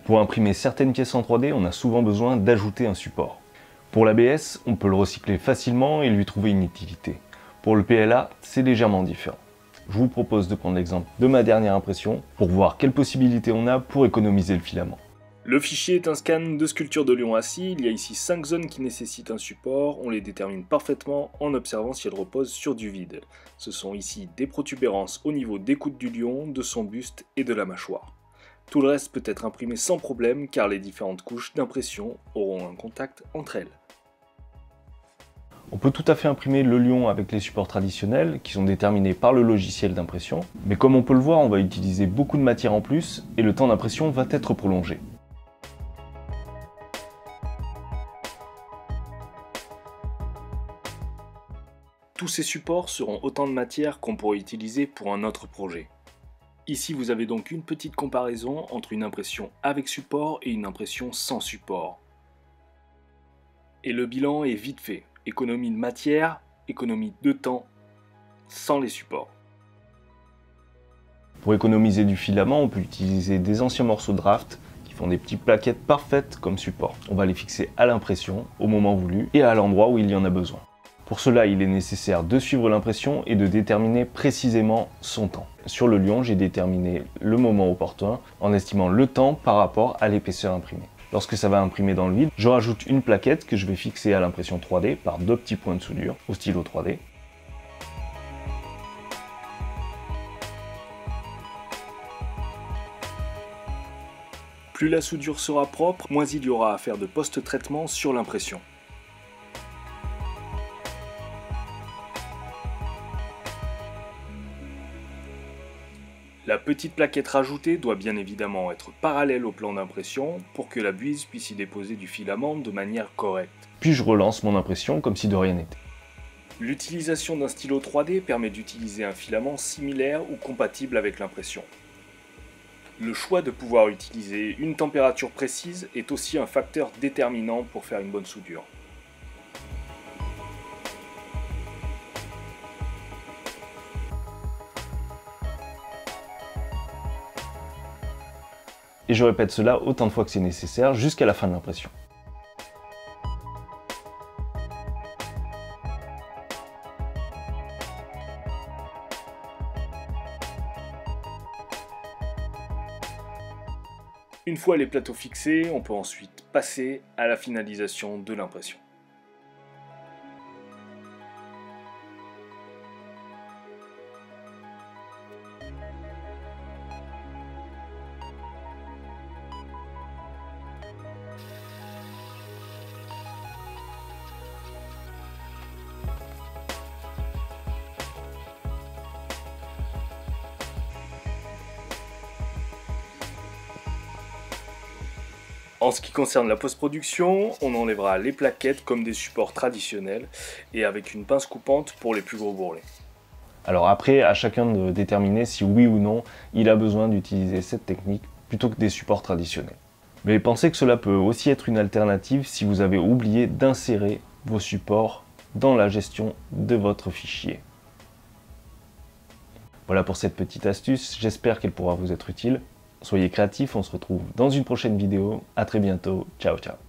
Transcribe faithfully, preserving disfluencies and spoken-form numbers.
Pour imprimer certaines pièces en trois D, on a souvent besoin d'ajouter un support. Pour l'A B S, on peut le recycler facilement et lui trouver une utilité. Pour le P L A, c'est légèrement différent. Je vous propose de prendre l'exemple de ma dernière impression pour voir quelles possibilités on a pour économiser le filament. Le fichier est un scan de sculpture de lion assis. Il y a ici cinq zones qui nécessitent un support. On les détermine parfaitement en observant si elles reposent sur du vide. Ce sont ici des protubérances au niveau des coudes du lion, de son buste et de la mâchoire. Tout le reste peut être imprimé sans problème car les différentes couches d'impression auront un contact entre elles. On peut tout à fait imprimer le lion avec les supports traditionnels qui sont déterminés par le logiciel d'impression, mais comme on peut le voir, on va utiliser beaucoup de matière en plus et le temps d'impression va être prolongé. Tous ces supports seront autant de matière qu'on pourrait utiliser pour un autre projet. Ici, vous avez donc une petite comparaison entre une impression avec support et une impression sans support. Et le bilan est vite fait. Économie de matière, économie de temps, sans les supports. Pour économiser du filament, on peut utiliser des anciens morceaux de draft qui font des petites plaquettes parfaites comme support. On va les fixer à l'impression, au moment voulu et à l'endroit où il y en a besoin. Pour cela, il est nécessaire de suivre l'impression et de déterminer précisément son temps. Sur le lion, j'ai déterminé le moment opportun en estimant le temps par rapport à l'épaisseur imprimée. Lorsque ça va imprimer dans le vide, je rajoute une plaquette que je vais fixer à l'impression trois D par deux petits points de soudure au stylo trois D. Plus la soudure sera propre, moins il y aura à faire de post-traitement sur l'impression. La petite plaquette rajoutée doit bien évidemment être parallèle au plan d'impression pour que la buise puisse y déposer du filament de manière correcte. Puis je relance mon impression comme si de rien n'était. L'utilisation d'un stylo trois D permet d'utiliser un filament similaire ou compatible avec l'impression. Le choix de pouvoir utiliser une température précise est aussi un facteur déterminant pour faire une bonne soudure. Et je répète cela autant de fois que c'est nécessaire jusqu'à la fin de l'impression. Une fois les plateaux fixés, on peut ensuite passer à la finalisation de l'impression. En ce qui concerne la post-production, on enlèvera les plaquettes comme des supports traditionnels et avec une pince coupante pour les plus gros bourrelets. Alors après, à chacun de déterminer si oui ou non il a besoin d'utiliser cette technique plutôt que des supports traditionnels. Mais pensez que cela peut aussi être une alternative si vous avez oublié d'insérer vos supports dans la gestion de votre fichier. Voilà pour cette petite astuce, j'espère qu'elle pourra vous être utile. Soyez créatifs, on se retrouve dans une prochaine vidéo. À très bientôt, ciao ciao.